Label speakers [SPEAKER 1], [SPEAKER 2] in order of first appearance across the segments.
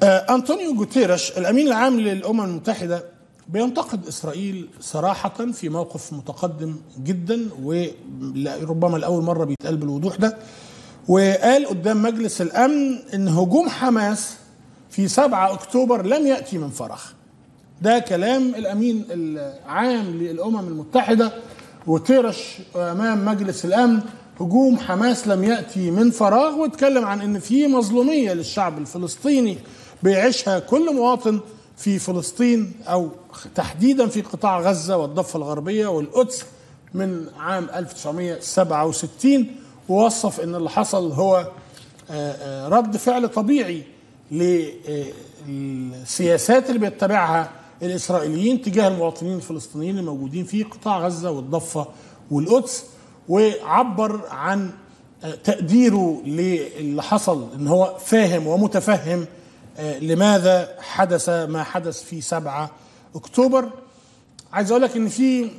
[SPEAKER 1] أنطونيو جوتيريش الأمين العام للأمم المتحدة بينتقد إسرائيل صراحة في موقف متقدم جدا، وربما لأول مرة بيتقال بالوضوح ده. وقال قدام مجلس الأمن إن هجوم حماس في 7 أكتوبر لم يأتي من فراغ. ده كلام الأمين العام للأمم المتحدة جوتيريش أمام مجلس الأمن. هجوم حماس لم يأتي من فراغ، واتكلم عن إن في مظلومية للشعب الفلسطيني بيعيشها كل مواطن في فلسطين، أو تحديدا في قطاع غزة والضفة الغربية والقدس من عام 1967. ووصف إن اللي حصل هو رد فعل طبيعي للسياسات اللي بيتبعها الإسرائيليين تجاه المواطنين الفلسطينيين الموجودين في قطاع غزة والضفة والقدس، وعبر عن تقديره للي حصل، إن هو فاهم ومتفهم لماذا حدث ما حدث في 7 أكتوبر. عايز أقول لك إن في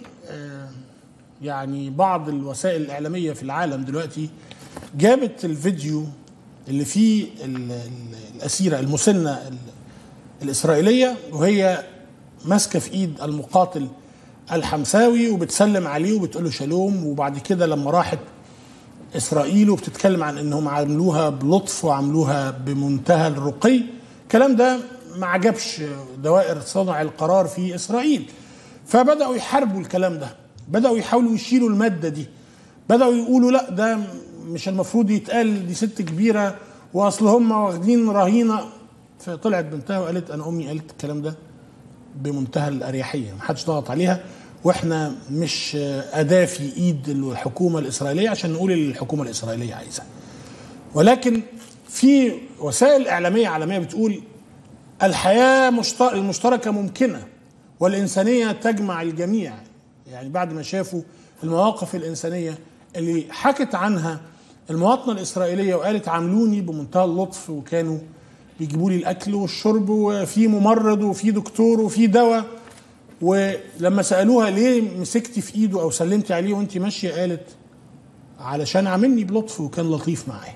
[SPEAKER 1] يعني بعض الوسائل الإعلامية في العالم دلوقتي جابت الفيديو اللي فيه الأسيرة المسنة الإسرائيلية وهي ماسكة في إيد المقاتل الحمساوي وبتسلم عليه وبتقول له شالوم. وبعد كده لما راحت إسرائيل وبتتكلم عن إنهم عملوها بلطف وعملوها بمنتهى الرقي، الكلام ده ما عجبش دوائر صنع القرار في إسرائيل، فبدأوا يحاربوا الكلام ده، بدأوا يحاولوا يشيلوا المادة دي، بدأوا يقولوا لا ده مش المفروض يتقال، دي ست كبيرة وأصل هم واخدين رهينة. فطلعت بنتها وقالت أنا أمي قالت الكلام ده بمنتهى الأريحية، محدش ضغط عليها، وإحنا مش أداة في إيد الحكومة الإسرائيلية عشان نقول اللي الحكومة الإسرائيلية عايزة. ولكن في وسائل إعلامية عالمية بتقول الحياة المشتركة ممكنة والإنسانية تجمع الجميع. يعني بعد ما شافوا المواقف الإنسانية اللي حكت عنها المواطنة الإسرائيلية وقالت عاملوني بمنتهى اللطف، وكانوا بيجيبوا لي الأكل والشرب وفي ممرض وفي دكتور وفي دواء، ولما سألوها ليه مسكتي في إيده أو سلمتي عليه وانت ماشية، قالت علشان عاملني بلطف وكان لطيف معايا.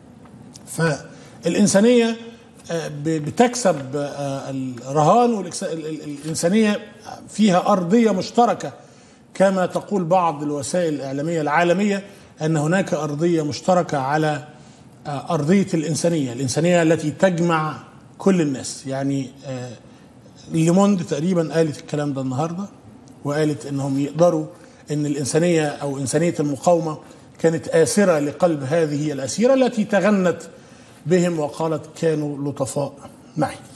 [SPEAKER 1] فالإنسانية بتكسب الرهان، والإنسانية فيها أرضية مشتركة كما تقول بعض الوسائل الإعلامية العالمية، أن هناك أرضية مشتركة على أرضية الإنسانية التي تجمع كل الناس. يعني ليموند تقريبا قالت الكلام ده النهاردة، وقالت أنهم يقدروا أن الإنسانية أو إنسانية المقاومة كانت آسرة لقلب هذه الأسيرة التي تغنت بهم وقالت كانوا لطفاء معي.